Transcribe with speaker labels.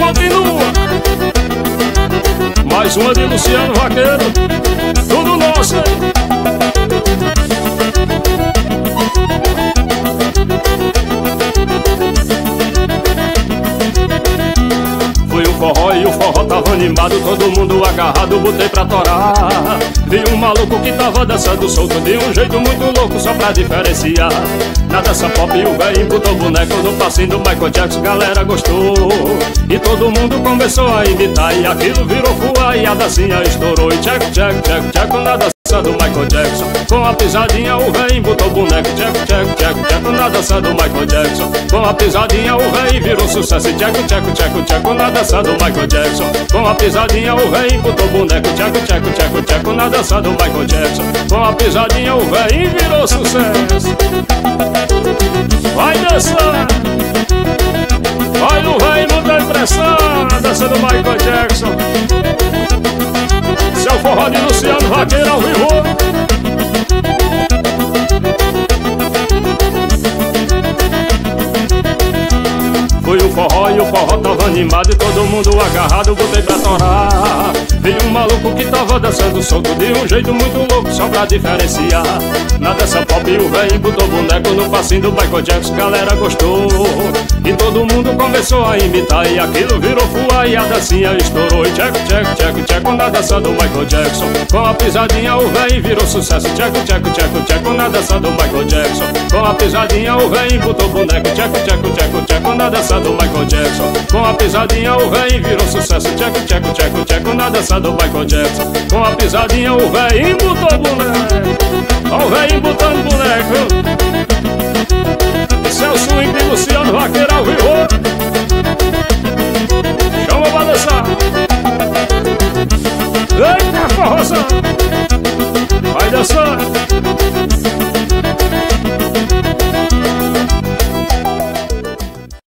Speaker 1: continua. Mais uma de Luciano Vaqueiro, tudo nosso, hein? Foi um forró e o forró tava animado, todo mundo agarrado, botei pra torar. Vi um maluco que tava dançando solto de um jeito muito louco, só pra diferenciar. Na dança pop o velho botou boneco no passinho do Michael Jackson, galera gostou. E todo mundo começou a imitar, e aquilo virou fuá e a dancinha estourou. E tcheco, tcheco, tcheco, tcheco na dança do Michael Jackson. Com a pisadinha o velho botou boneco, tcheco, tcheco, tcheco, tcheco na dança do Michael Jackson. Com a pisadinha o velho virou sucesso, e tcheco, tcheco, tcheco, tcheco na dança do Michael Jackson. Com a pisadinha o velho botou boneco, tcheco, tcheco, tcheco, tcheco na dança do Michael Jackson. Com a pisadinha o velho virou sucesso. Vai dançar, vai no velho, não dá impressão, a dança do Michael Jackson. Esse é o forró de Luciano Vaqueiro ao vivo. Foi um forró e o forró tava animado, e todo mundo agarrado, botei pra torar. Vi um maluco que tava dançando solto de um jeito muito louco, só pra diferenciar. Na dança pop o velho botou boneco no passinho do Michael Jackson, galera gostou. E todo mundo começou a imitar, e aquilo virou fuá e a dancinha estourou. E tcheco, tcheco, tcheco, tcheco na dança do Michael Jackson. Com a pisadinha o velho virou sucesso, tcheco, tcheco, tcheco, tcheco na dança do Michael Jackson. Com a pisadinha o velho botou boneco, tcheco, tcheco, tcheco, tcheco na dança do Michael Jackson. Com a pisadinha o velho virou sucesso, tcheco, tcheco, tcheco, tcheco na dança do Michael Jackson. Com a pisadinha o velho botou boneco. Ó o velho botando boneco. Esse é o swing de Luciano Vaqueiro ao vivo. Chama pra dançar. Eita, forroção. Vai dançar.